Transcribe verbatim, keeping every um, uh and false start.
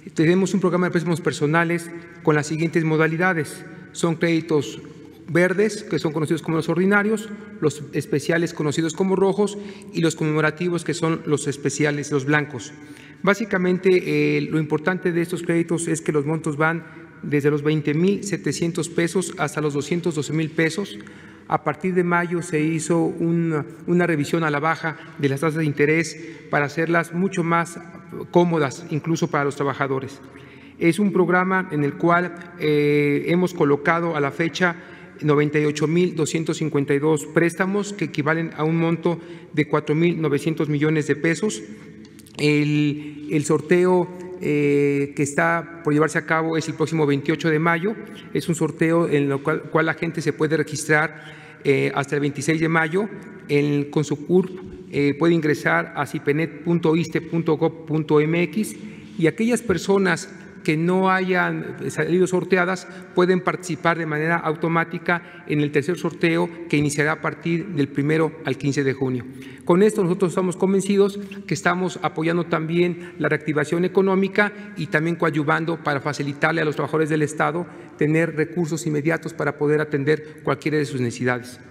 Tenemos un programa de préstamos personales con las siguientes modalidades. Son créditos verdes, que son conocidos como los ordinarios, los especiales conocidos como rojos y los conmemorativos, que son los especiales, los blancos. Básicamente, eh, lo importante de estos créditos es que los montos van desde los veinte mil setecientos pesos hasta los doscientos doce mil pesos. A partir de mayo se hizo una, una revisión a la baja de las tasas de interés para hacerlas mucho más cómodas, incluso para los trabajadores. Es un programa en el cual eh, hemos colocado a la fecha noventa y ocho mil doscientos cincuenta y dos préstamos, que equivalen a un monto de cuatro mil novecientos millones de pesos. El, el sorteo eh, que está por llevarse a cabo es el próximo veintiocho de mayo. Es un sorteo en el cual, cual la gente se puede registrar eh, hasta el veintiséis de mayo. El, con su C U R P eh, puede ingresar a cipenet punto iste punto gob punto mx, y aquellas personas que no hayan salido sorteadas pueden participar de manera automática en el tercer sorteo, que iniciará a partir del primero al quince de junio. Con esto nosotros estamos convencidos que estamos apoyando también la reactivación económica y también coadyuvando para facilitarle a los trabajadores del Estado tener recursos inmediatos para poder atender cualquiera de sus necesidades.